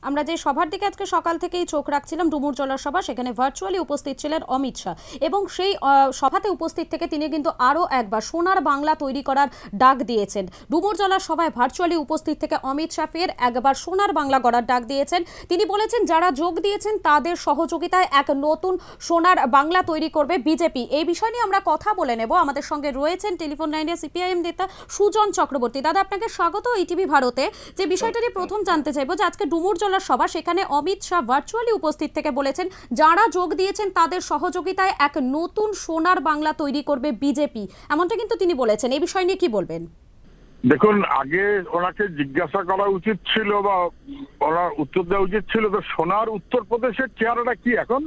আমরা যে সভার দিকে আজকে সকাল থেকেই চোখ রাখছিলাম, ডুমুরজলার সভা, সেখানে ভার্চুয়ালি উপস্থিত ছিলেন অমিত শাহ এবং সেই সভাতে উপস্থিত থেকে তিনি কিন্তু আরও একবার সোনার বাংলা তৈরি করার ডাক দিয়েছেন। ডুমুরজলার সভায় ভার্চুয়ালি উপস্থিত থেকে অমিত শাহ ফের একবার সোনার বাংলা গড়ার ডাক দিয়েছেন। তিনি বলেছেন যারা যোগ দিয়েছেন তাদের সহযোগিতায় এক নতুন সোনার বাংলা তৈরি করবে বিজেপি। এই বিষয় নিয়ে আমরা কথা বলে নেব। আমাদের সঙ্গে রয়েছেন টেলিফোন লাইনে সিপিআইএম নেতা সুজন চক্রবর্তী। দাদা, আপনাকে স্বাগত ইটিভি ভারতে। যে বিষয়টা নিয়ে প্রথম জানতে চাইবো যে আজকে ডুমুরজলার সভা, সেখানে অমিত শাহ ভার্চুয়ালি উপস্থিত থেকে বলেছেন যারা যোগ দিয়েছেন তাদের সহযোগিতায় এক নতুন সোনার বাংলা তৈরি করবে বিজেপি, এমনটা কিন্তু তিনি বলেছেন। এই বিষয় নিয়ে কি বলবেন? দেখুন, আগে ওনাকে জিজ্ঞাসা করা উচিত ছিল বা ওনার উত্তর দেওয়া উচিত ছিল তো সোনার উত্তরপ্রদেশের চেহারাটা কি, এখন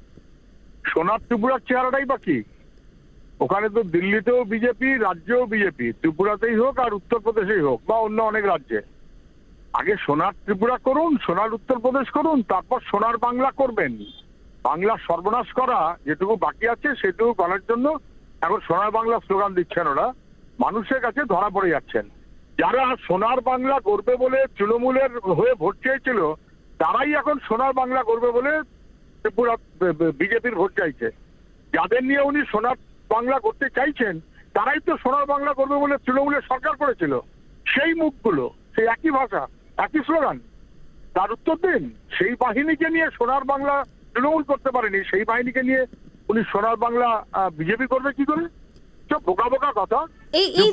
সোনার ত্রিপুরার চেহারাটাই বা কি। ওখানে তো দিল্লিতেও বিজেপি, রাজ্যেও বিজেপি, ত্রিপুরাতেই হোক আর উত্তরপ্রদেশেই হোক বা অন্য অনেক রাজ্যে। আগে সোনার ত্রিপুরা করুন, সোনার উত্তরপ্রদেশ করুন, তারপর সোনার বাংলা করবেন। বাংলা সর্বনাশ করা যেটুকু বাকি আছে সেটুকু করার জন্য এখন সোনার বাংলা স্লোগান দিচ্ছেন ওরা, মানুষের কাছে ধরা পড়ে যাচ্ছেন। যারা সোনার বাংলা করবে বলে তৃণমূলের হয়ে ভোট চেয়েছিল তারাই এখন সোনার বাংলা করবে বলে ত্রিপুরা বিজেপির ভোট চাইছে। যাদের নিয়ে উনি সোনার বাংলা করতে চাইছেন তারাই তো সোনার বাংলা করবে বলে তৃণমূলের সরকার করেছিল। সেই মুখগুলো, সেই একই ভাষা, একই স্লোগান, তার উত্তর দিন। সেই বাহিনীকে নিয়ে সোনার বাংলা তৃণমূল করতে পারেনি, সেই বাহিনীকে নিয়ে উনি সোনার বাংলা বিজেপি করবে কি করে? সব বোকা বোকা কথা। এই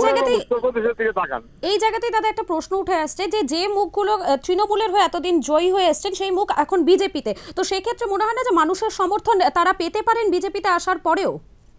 জায়গাতেই দাদা একটা প্রশ্ন উঠে আসছে যে মুখগুলো তৃণমূলের হয়ে এতদিন জয়ী হয়ে এসছেন সেই মুখ এখন বিজেপিতে, তো সেই ক্ষেত্রে মনে হয় না যে মানুষের সমর্থন তারা পেতে পারেন বিজেপিতে আসার পরেও?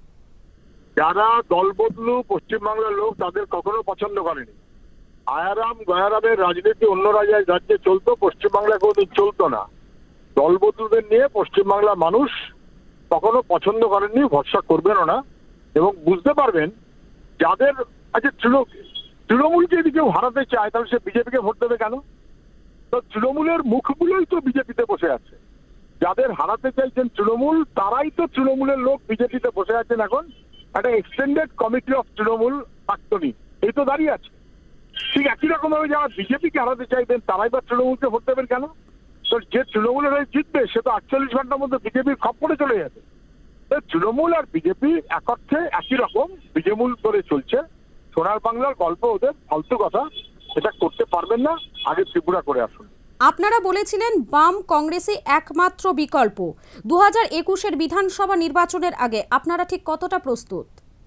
যারা দলবদলু পশ্চিমবাংলার লোক তাদের কখনো পছন্দ করেনি। আয়ারাম গয়ারামের রাজনীতি অন্য রাজ্যে চলতো, পশ্চিমবাংলায় কোনোদিন চলতো না। দলবদলুদের নিয়ে পশ্চিমবাংলার মানুষ কখনো পছন্দ করেননি, ভরসা করবেনও না। এবং বুঝতে পারবেন যাদের আচ্ছা তৃণমূলকে যদি কেউ হারাতে চায় তাহলে সে বিজেপিকে ভোট দেবে কেন? তো তৃণমূলের মুখগুলোই তো বিজেপিতে বসে আছে। যাদের হারাতে চাইছেন তৃণমূল তারাই তো তৃণমূলের লোক বিজেপিতে বসে আছেন। এখন একটা এক্সটেন্ডেড কমিটি অফ তৃণমূল প্রাক্তনী এই তো দাঁড়িয়ে আছে। ঠিক একই রকম ভাবে যারা বিজেপিকে হারাতে চাইবেন তারাই বা তৃণমূলকে ভোট দেবেন কেন? তো যে তৃণমূলের হয়ে জিতবে সে তো 48 ঘন্টার মধ্যে বিজেপির খপ্পরে চলে যাবে। তৃণমূল আর বিজেপি এক অর্থে একই রকম বিজেমূল করে চলছে। সোনার বাংলার গল্প ওদের ফালতু কথা, এটা করতে পারবেন না। আগে ত্রিপুরা করে আসুন। আপনারা বলেছিলেন বাম কংগ্রেসই একমাত্র বিকল্প। 2021-এর বিধানসভা নির্বাচনের আগে আপনারা ঠিক কতটা প্রস্তুত?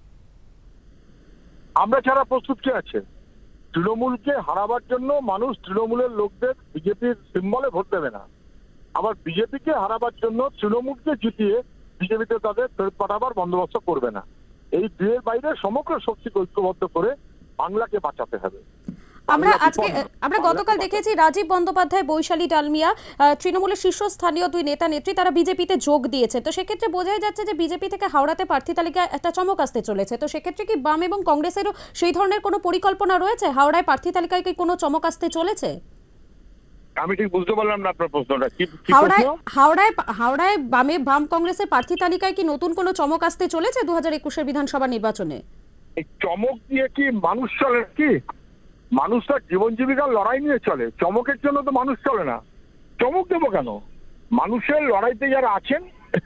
আমরা ছাড়া প্রস্তুত কে আছে? তৃণমূলকে হারাবার জন্য মানুষ তৃণমূলের লোকদের বিজেপির সিম্বলে ভোট দেবে না। আবার বিজেপিকে হারাবার জন্য তৃণমূলকে জিতিয়ে বিজেপিতে তাদের ফেরত পাঠাবার বন্দোবস্ত করবে না। এই দুয়ের বাইরে সমগ্র শক্তিকে ঐক্যবদ্ধ করে বাংলাকে বাঁচাতে হবে। আমরা গতকাল দেখেছি রাজীব বন্দ্যোপাধ্যায়, বৈশালী ডালমিয়া, তৃণমূলের শীর্ষস্থানীয় দুই নেতা নেত্রী তারা বিজেপিতে যোগ দিয়েছে। তো সেক্ষেত্রে বোঝাই যাচ্ছে যে বিজেপি থেকে হাওড়াতে প্রার্থী তালিকায় একটা চমক আসতে চলেছে। তো সেক্ষেত্রে কি বাম এবং কংগ্রেসেরও সেই ধরনের কোনো পরিকল্পনা রয়েছে? হাওড়ায় প্রার্থী তালিকায় কি কোনো চমক আসতে চলেছে? আমি ঠিক বুঝতে পারলাম না আপনার প্রশ্নটা কি। হাওড়ায় বাম কংগ্রেসের প্রার্থী তালিকায় কি নতুন কোনো চমক আসতে চলেছে 2021-এর বিধানসভা নির্বাচনে? এই চমক দিয়ে কি মানুষ চলে? কি মানুষ তার জীবন জীবিকার লড়াই নিয়ে চলে, চমকের জন্য তো মানুষ চলে না। চমক দেবো কেন? মানুষের লড়াইতে যারা আছেন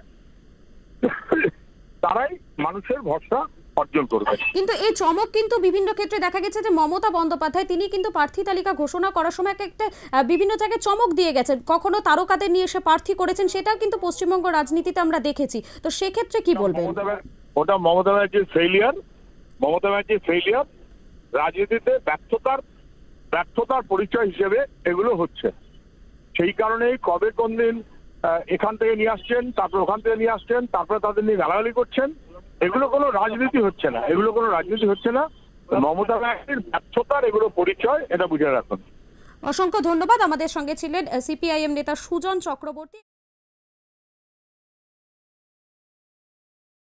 তারাই মানুষের ভরসা অর্জন করবে। কিন্তু এই চমক কিন্তু বিভিন্ন ক্ষেত্রে দেখা গেছে যে মমতা বন্দ্যোপাধ্যায় তিনি কিন্তু প্রার্থী তালিকা ঘোষণা করার সময় একটা বিভিন্ন জায়গায় চমক দিয়ে গেছেন, কখনো তারকাদের নিয়ে এসে প্রার্থী করেছেন, সেটাও কিন্তু পশ্চিমবঙ্গ রাজনীতিতে আমরা দেখেছি। তো সেক্ষেত্রে কি বলবেন? ওটা মমতা ব্যানার্জির ফেইলিয়ার। রাজনীতিতে ব্যর্থতার পরিচয় হিসেবে এগুলো হচ্ছে। সেই কারণেই কবে কোন দিন এখান থেকে নিয়ে আসছেন, তারপর ওখান থেকে নিয়ে আসছেন, তারপরে তাদের নিয়ে গালাগালি করছেন। এগুলো কোনো রাজনীতি হচ্ছে না। মমতা ব্যানার্জির ব্যর্থতার এগুলো পরিচয়, এটা বুঝে রাখুন। অসংখ্য ধন্যবাদ। আমাদের সঙ্গে ছিলেন সিপিআইএম নেতা সুজন চক্রবর্তী।